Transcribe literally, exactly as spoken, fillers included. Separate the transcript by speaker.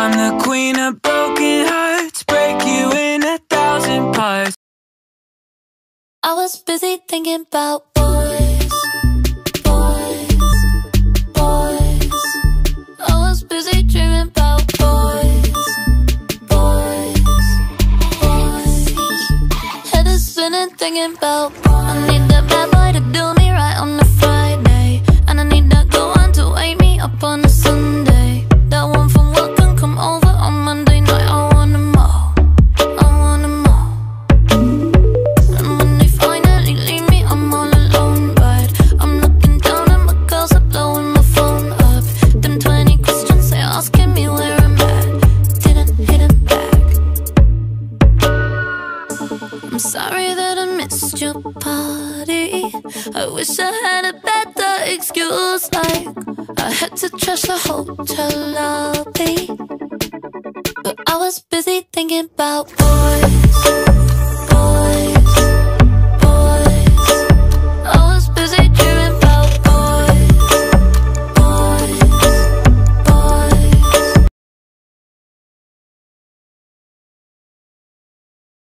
Speaker 1: I'm the queen of broken hearts, break you in a thousand parts.
Speaker 2: I was busy thinking about boys, boys, boys. I was busy dreaming about boys, boys, boys. Head is spinning thinking about boys. I need that bad boy to do me right on a Friday, and I need that good one to wake me up on a Sunday. That one from work can come over on Monday night. I want them all, I want them all. And when they finally leave me, I'm all alone. But I'm looking down and my girls are blowing my phone up. Them twenty questions they asking me where I'm at, didn't hit it back. I'm sorry that I missed your party. I wish I had a better excuse, like I had to trash the hotel lobby. But I was busy thinking about boys.